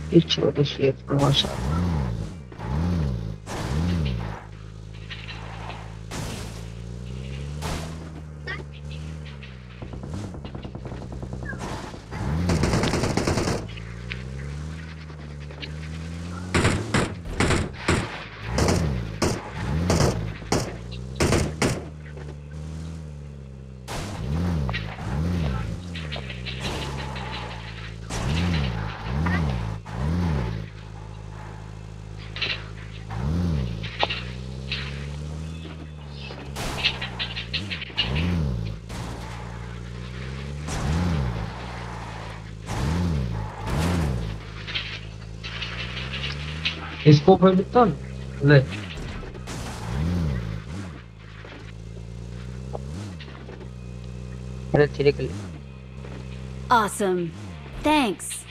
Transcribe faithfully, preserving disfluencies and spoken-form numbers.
एक छोटी सी एक तमाशा। इसको फिर कितना ले। अरे धीरे कर ले। Awesome. Thanks.